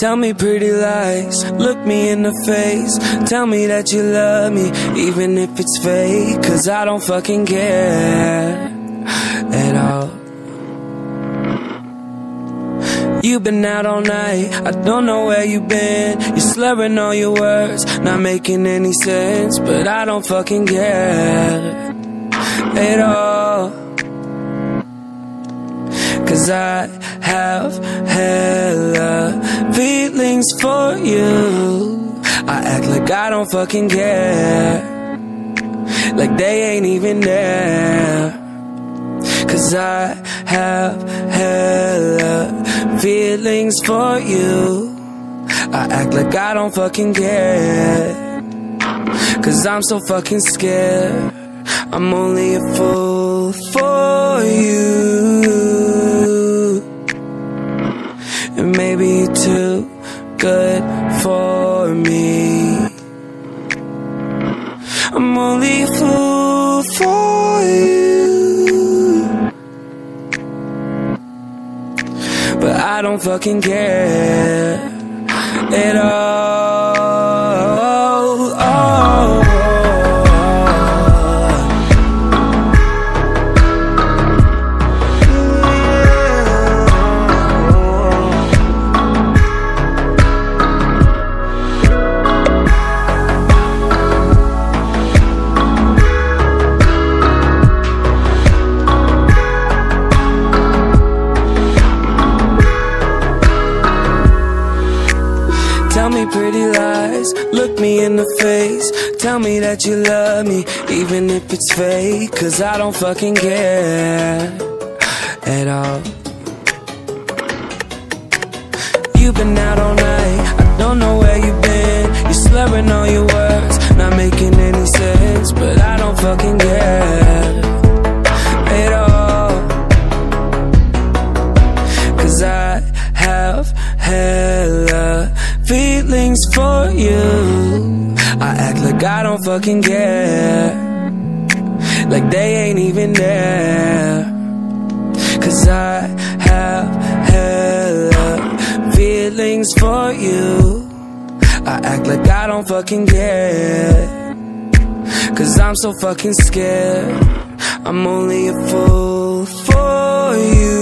Tell me pretty lies, look me in the face. Tell me that you love me, even if it's fake. Cause I don't fucking care at all. You've been out all night, I don't know where you've been. You're slurring all your words, not making any sense. But I don't fucking care at all. Cause I have hella feelings for you. I act like I don't fucking care, like they ain't even there. Cause I have hella feelings for you. I act like I don't fucking care, cause I'm so fucking scared. I'm only a fool for you, and maybe you're too good for me. I'm only a fool for you, but I don't fucking care at all. Tell me pretty lies, look me in the face. Tell me that you love me, even if it's fake. Cause I don't fucking care at all. You've been out all night, I don't know where you've been. You're slurring all your words, not making any sense. But I don't fucking care at all. Cause I have hella feelings for you. I act like I don't fucking care, like they ain't even there. Cause I have hella feelings for you. I act like I don't fucking care, cause I'm so fucking scared. I'm only a fool for you.